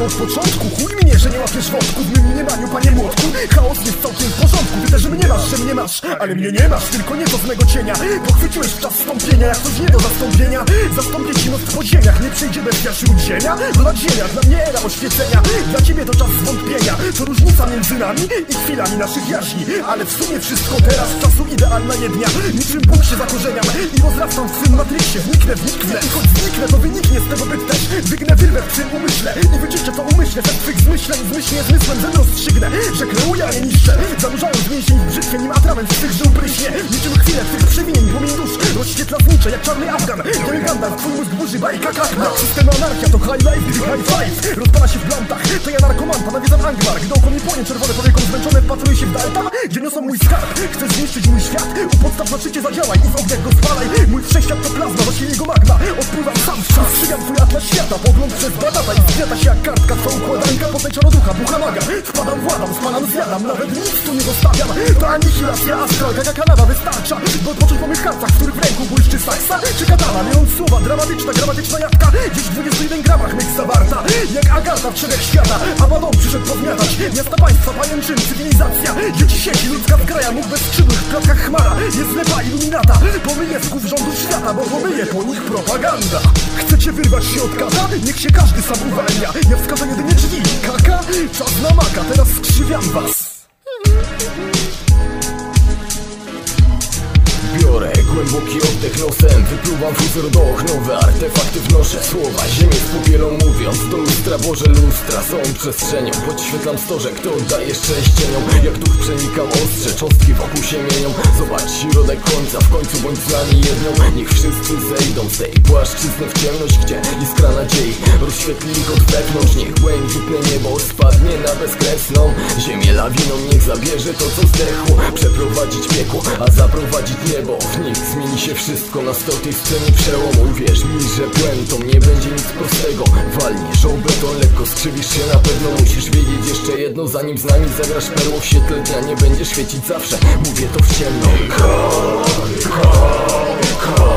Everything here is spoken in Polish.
od początku. Chuj mnie, że nie łapiesz wątku w mym mniemaniu, panie młotku. Chaos jest całkiem w porządku. Ty też mnie masz, że mnie masz, ale mnie nie masz, tylko nie to z mego cienia. Pochwyciłeś w czas wstąpienia, jak coś nie do zastąpienia. Zastąpię ci noc w podziemiach, nie przyjdzie bez jaszy lub ziemia. Wlać ziemia, dla mnie era oświecenia. Dla ciebie to czas zwątpienia. To różnica między nami i chwilami naszych jaźni. Ale w sumie wszystko teraz, czasu idealna jednia. Niczym Bóg się zakorzeniam i rozrastam w swym matryksie. Wniknę, i choć zniknę, to wyniknie z tego byt też. Wygnę wyrwę w twym umyśle i wyczyszczę to umyślę. Ze twych zmyśleń, zmyślnie zmysłem zem rozstrzygnę, że kreuję, a nie niszczę. Zanurzając więzień w brzytwie, nim atrament z tych żył pryśnie. Niczym chwilę twych przewinień, płomień dusz rozświetla znicze jak czarny Afgan. Biały Gandalf, twój mózg burzy bajka kakna. System anarchia to high life, gdy high five rozpala się w blantach, to ja narkomanta, nawiedzam Angmar. Gdy oko mi płonie czerwone powieką zmęczone, wpatruję się w Dalta, gdzie niosą mój skarb. Chcesz zniszczyć mój świat? U podstaw na szycie zadziałaj i w ogniach go spalaj. Mój wszechświat to plazma, zasili go magma. Odpływam sam w czas, strzygam twój atlas świata. Pogląd przez badata i zgniata się jak kartka. Twa układanka, potem czaroducha, bucha maga. Wpadam, władam, spalam, zjadam, nawet nic tu nie zostawiam. To anihilacja astral, taka kanawa wystarcza, by odpocząć po mych kartach, w których w ręku błyszczy saksa czy katana. Mając słowa, gramatyczna jabłka, gdzieś w 21 gramach mych zawarta. Jak Agata w trzech świata, Abaddon przyszedł pozmiatać miasta, państwa, pajęczyn, cywilizacja. Dzieci sieci, ludzka zgraja, mógł bez skrzydłych w klatkach chmara. Jest lepa iluminata, pomyje z głów rządów świata, bo pomyje po nich propaganda. Chcecie wyrwać się od kata? Niech się każdy sam uwalnia. Ja wskażę jedynie drzwi, kaka, czas na maka, teraz skrzywiam was. Biorę głęboki oddech nosem, wypluwam fuzor do nowe artefakty wnoszę. Słowa ziemię z popielą mówiąc do lustra, Boże lustra są przestrzenią. Podświetlam stożek, to oddaję cześć cieniom. Jak duch przenikam ostrze, cząstki wokół się mienią. Zobacz środek końca, w końcu bądź z nami jedną. Niech wszyscy zejdą z tej płaszczyzny w ciemność, gdzie iskra nadziei rozświetli ich od wewnątrz. Niech błękitne niebo spadnie na bezkresną ziemię lawiną. Niech zabierze to co zdechło, przeprowadzić piekło, a zaprowadzić niebo. W nich zmieni się wszystko na stotej scenie przełomu. Wierz mi, że puentą nie będzie nic prostego. Walniesz o beton, lekko skrzywisz się na pewno. Musisz wiedzieć jeszcze jedno, zanim z nami zagrasz perło w świetle dnia. Nie będzie świecić zawsze, mówię to w ciemno.